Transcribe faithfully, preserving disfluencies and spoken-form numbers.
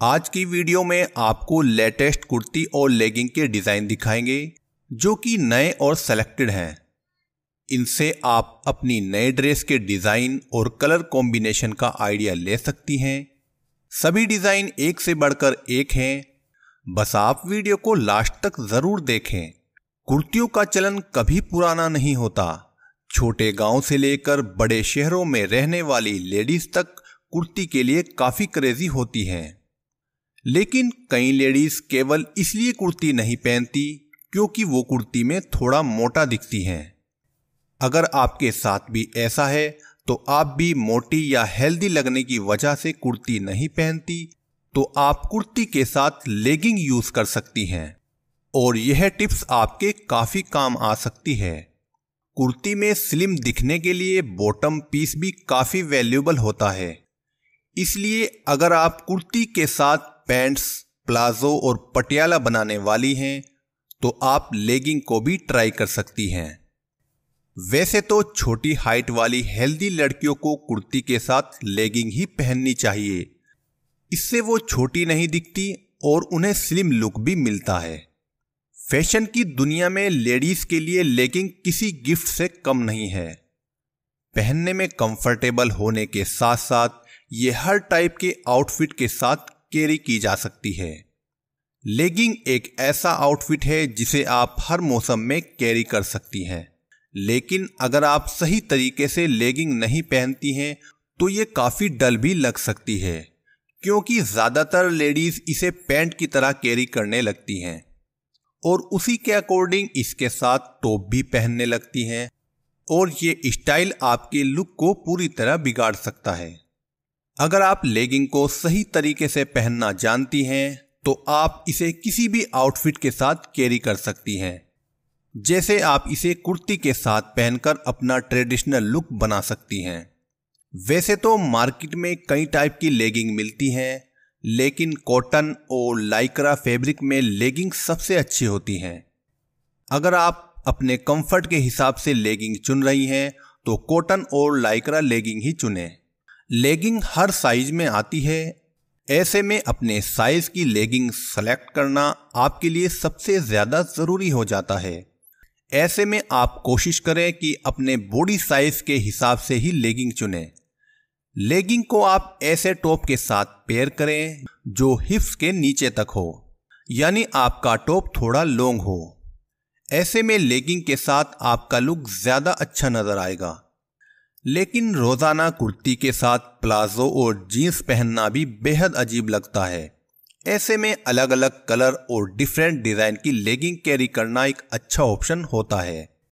आज की वीडियो में आपको लेटेस्ट कुर्ती और लेगिंग के डिज़ाइन दिखाएंगे जो कि नए और सेलेक्टेड हैं। इनसे आप अपनी नए ड्रेस के डिज़ाइन और कलर कॉम्बिनेशन का आइडिया ले सकती हैं। सभी डिज़ाइन एक से बढ़कर एक हैं, बस आप वीडियो को लास्ट तक ज़रूर देखें। कुर्तियों का चलन कभी पुराना नहीं होता। छोटे गांव से लेकर बड़े शहरों में रहने वाली लेडीज तक कुर्ती के लिए काफ़ी क्रेजी होती हैं। लेकिन कई लेडीज केवल इसलिए कुर्ती नहीं पहनती क्योंकि वो कुर्ती में थोड़ा मोटा दिखती हैं। अगर आपके साथ भी ऐसा है तो आप भी मोटी या हेल्दी लगने की वजह से कुर्ती नहीं पहनती तो आप कुर्ती के साथ लेगिंग यूज कर सकती हैं और यह टिप्स आपके काफी काम आ सकती है। कुर्ती में स्लिम दिखने के लिए बॉटम पीस भी काफी वैल्यूएबल होता है, इसलिए अगर आप कुर्ती के साथ पैंट्स, प्लाजो और पटियाला बनाने वाली हैं तो आप लेगिंग को भी ट्राई कर सकती हैं। वैसे तो छोटी हाइट वाली हेल्दी लड़कियों को कुर्ती के साथ लेगिंग ही पहननी चाहिए, इससे वो छोटी नहीं दिखती और उन्हें स्लिम लुक भी मिलता है। फैशन की दुनिया में लेडीज के लिए लेगिंग किसी गिफ्ट से कम नहीं है। पहनने में कंफर्टेबल होने के साथ साथ ये हर टाइप के आउटफिट के साथ कैरी की जा सकती है। लेगिंग एक ऐसा आउटफिट है जिसे आप हर मौसम में कैरी कर सकती हैं, लेकिन अगर आप सही तरीके से लेगिंग नहीं पहनती हैं तो ये काफ़ी डल भी लग सकती है, क्योंकि ज़्यादातर लेडीज़ इसे पैंट की तरह कैरी करने लगती हैं और उसी के अकॉर्डिंग इसके साथ टॉप भी पहनने लगती हैं और ये स्टाइल आपके लुक को पूरी तरह बिगाड़ सकता है। अगर आप लेगिंग को सही तरीके से पहनना जानती हैं तो आप इसे किसी भी आउटफिट के साथ कैरी कर सकती हैं। जैसे आप इसे कुर्ती के साथ पहनकर अपना ट्रेडिशनल लुक बना सकती हैं। वैसे तो मार्केट में कई टाइप की लेगिंग मिलती हैं, लेकिन कॉटन और लाइक्रा फैब्रिक में लेगिंग सबसे अच्छी होती हैं। अगर आप अपने कंफर्ट के हिसाब से लेगिंग चुन रही हैं तो कॉटन और लाइक्रा लेगिंग ही चुनें। लेगिंग हर साइज में आती है, ऐसे में अपने साइज की लेगिंग सेलेक्ट करना आपके लिए सबसे ज़्यादा ज़रूरी हो जाता है। ऐसे में आप कोशिश करें कि अपने बॉडी साइज के हिसाब से ही लेगिंग चुनें। लेगिंग को आप ऐसे टॉप के साथ पेयर करें जो हिप्स के नीचे तक हो, यानी आपका टॉप थोड़ा लॉन्ग हो। ऐसे में लेगिंग के साथ आपका लुक ज़्यादा अच्छा नज़र आएगा। लेकिन रोज़ाना कुर्ती के साथ प्लाजो और जीन्स पहनना भी बेहद अजीब लगता है। ऐसे में अलग अलग कलर और डिफरेंट डिज़ाइन की लेगिंग कैरी करना एक अच्छा ऑप्शन होता है।